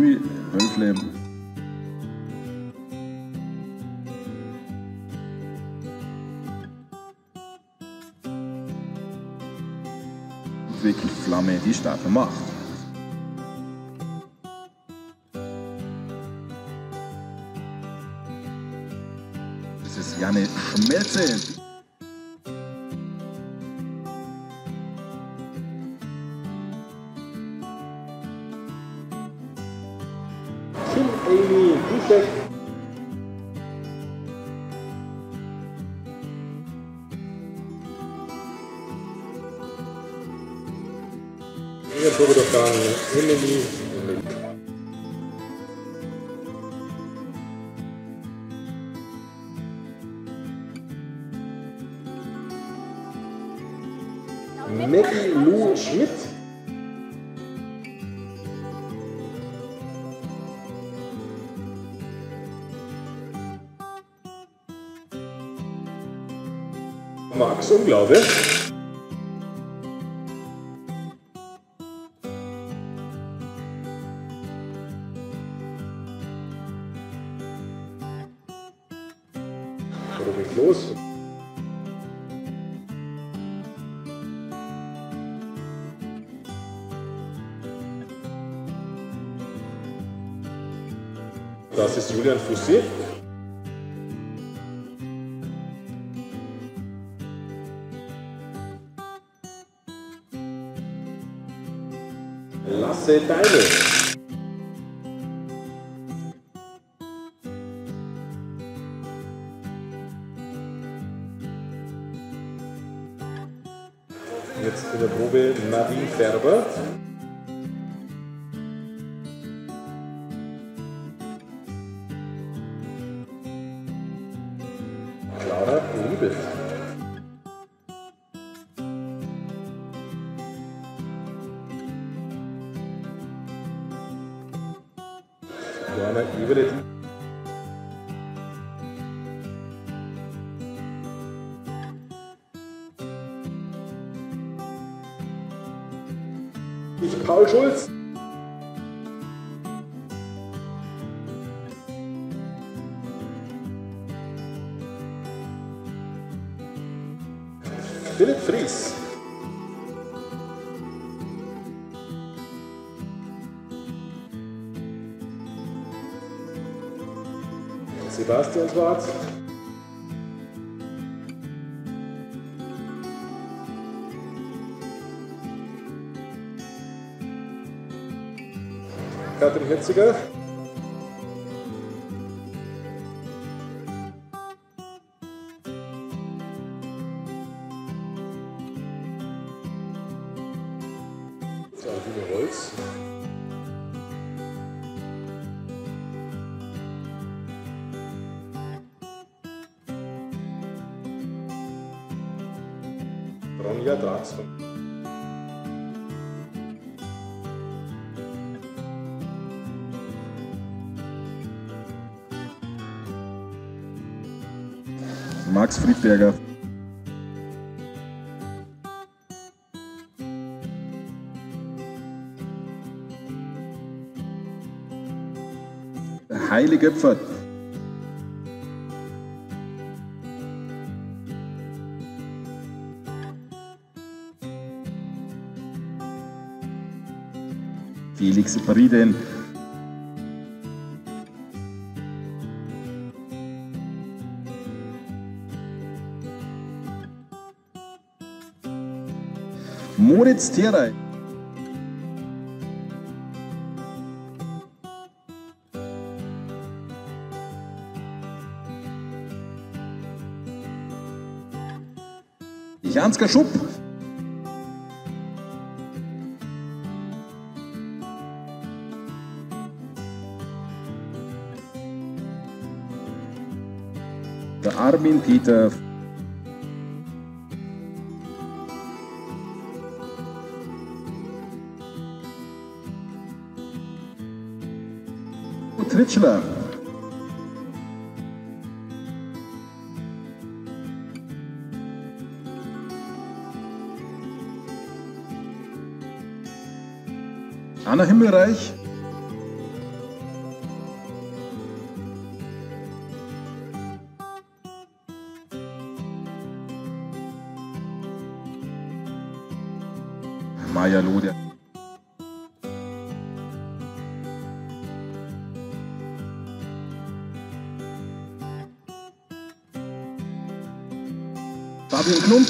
Louis Wölfle. Ludwig Flamme die Startnummer 8. Das ist Janne Schmelze. Kim Amy Duschek. Emily. Maggie Lou Schmidt. Max Unglaube. Robin Kloß. Das ist Julian Fussi. Lasse Deine. Jetzt in der Probe Nadine Färber. Clara Liebelt. Johanna Ebelet. Paul Schulz. Philipp Fries. Sebastian Schwarz. Katrin Hetziger. Sabine Holz. Ronja Draxler. Max Friedberger. Heile Göpfert. Felix Pariden. Moritz Terey. Janska Schupp. Der Armin Peter. Tritschler. Anna Himmelreich. Maja Lode. Fabian Klump.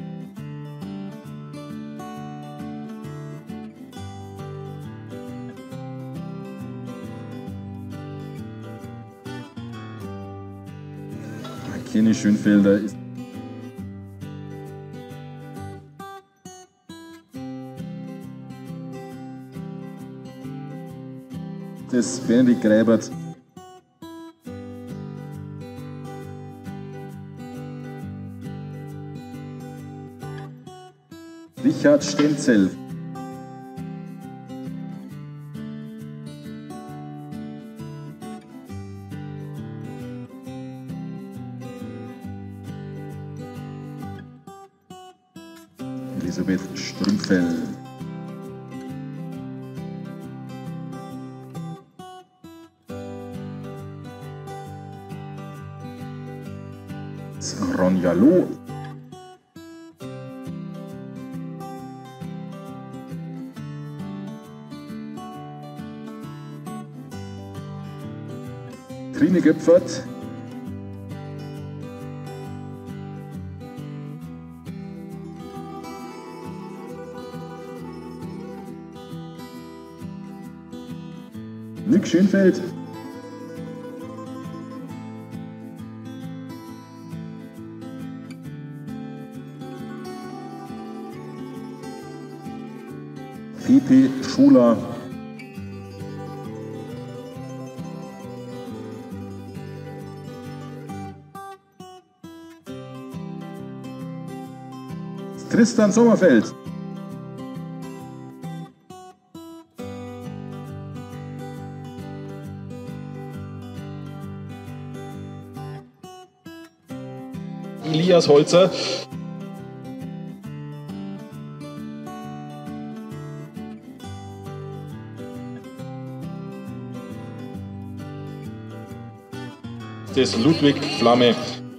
Kenny Schönfelder ist das Benedikt Greibert. Richard Stenzel. Elisabeth Strümpfel. Ronja Loh. Trine Göpfert. Nick Schönfeld. Pepe Schuler. Tristan Sommerfeld. Elias Holzer. Das Ludwig Flamme.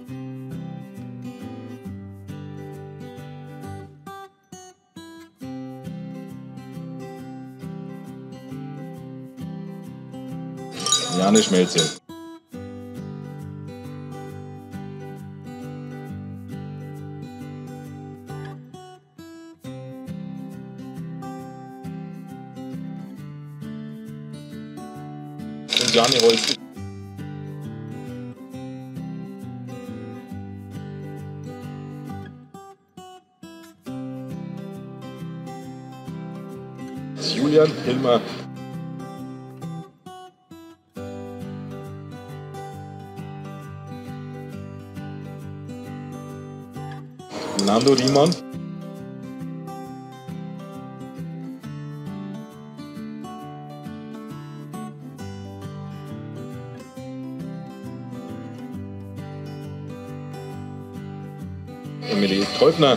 Jane Schmelze. Und Jane Holz. Julian Hilmer. Nando Riemann. Emilie Teubner.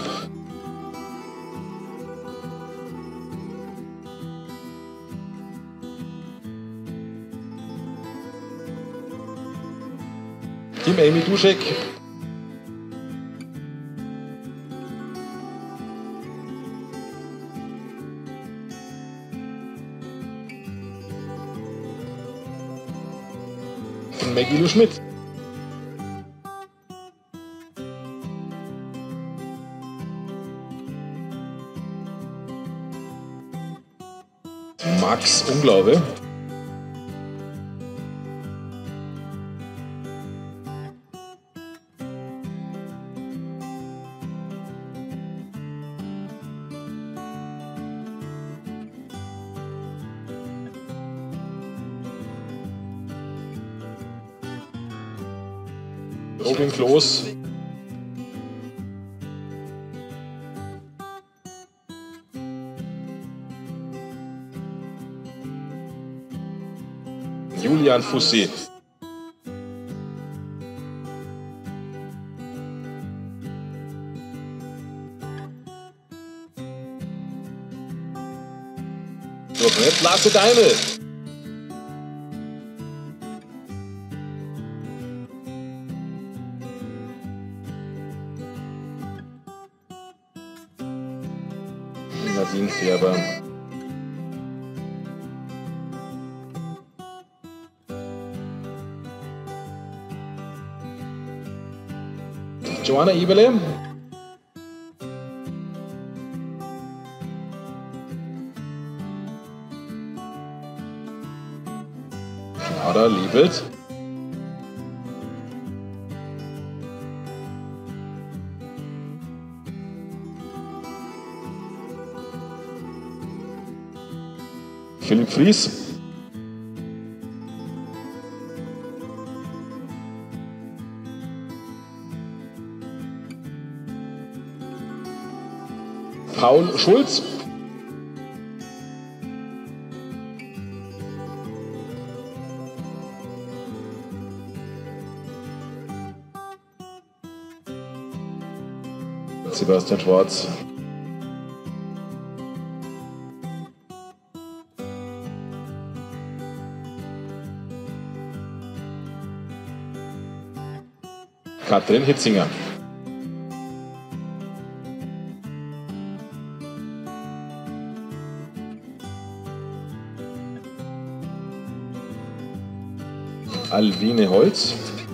Team Amy Duschek. Und Maggie Schmidt. Max Unglaube. Robin Kloß. Julian Fussi. Durch nicht Lasse Deimel. Nadine Färber. Joanna Eberle. Clara Liebelt. Philipp Fries. Paul Schulz. Sebastian Schwarz. Katrin Hitzinger. Alwine Holz.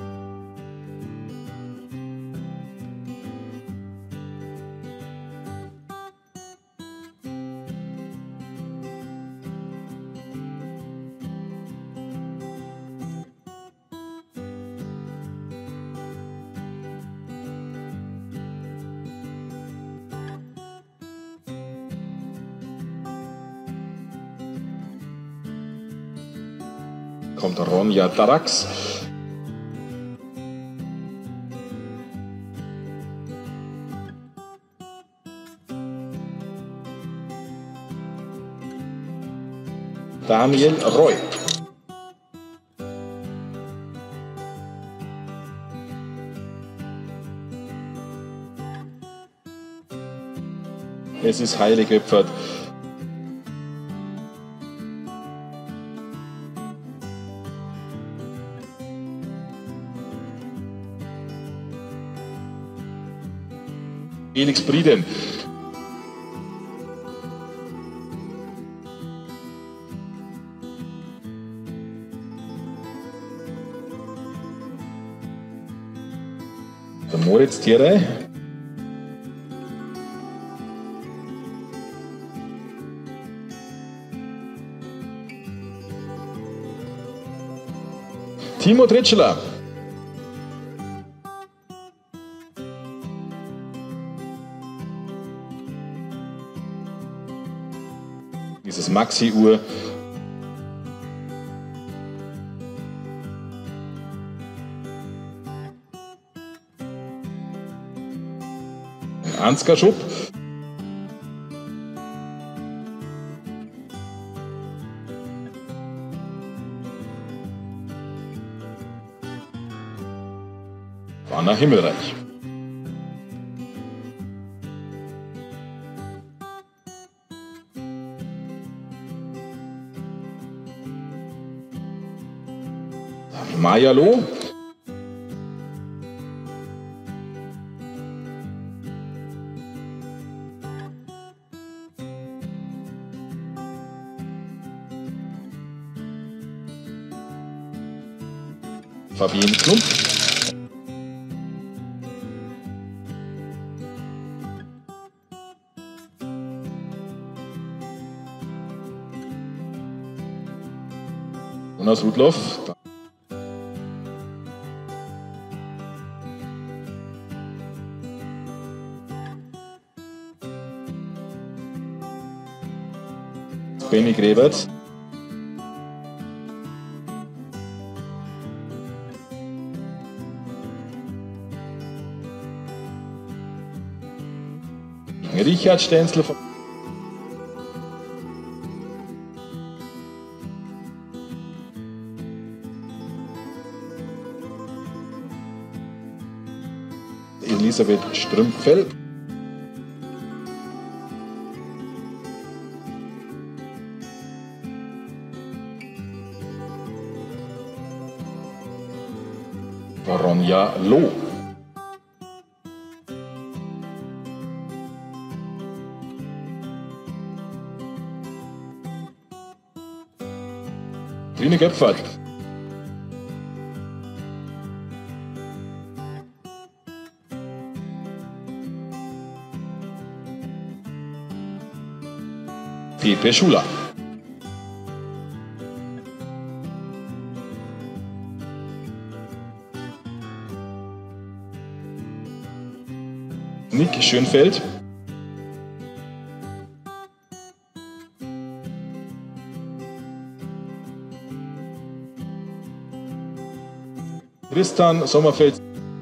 Kommt Ronja Darax. Daniel Roy. Es ist Heile Göpfert. Felix Brieden. Der Moritz Thierry. Timo Tritschler. Dieses Maxi-Uhr. Ansgar Schupp. Anna Himmelreich. Maja Loh. Fabienne Klump. Jonas Rudloff. Benny Grebert. Richard Stenzel. Elisabeth Strümpfel. Ronja Loh. Trine Göpfert. Pepe Schuler. Nick Schönfeld. Tristan Sommerfeld.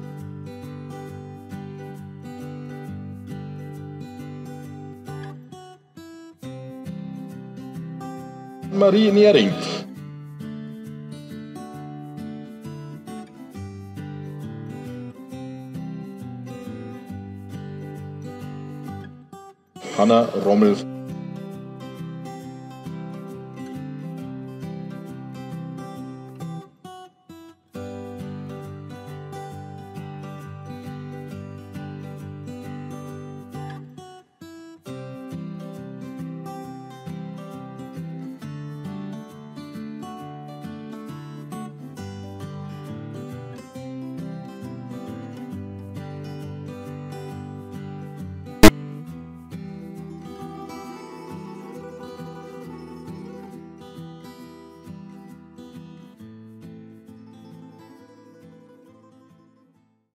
Marie Nehring. Hanna Rommel.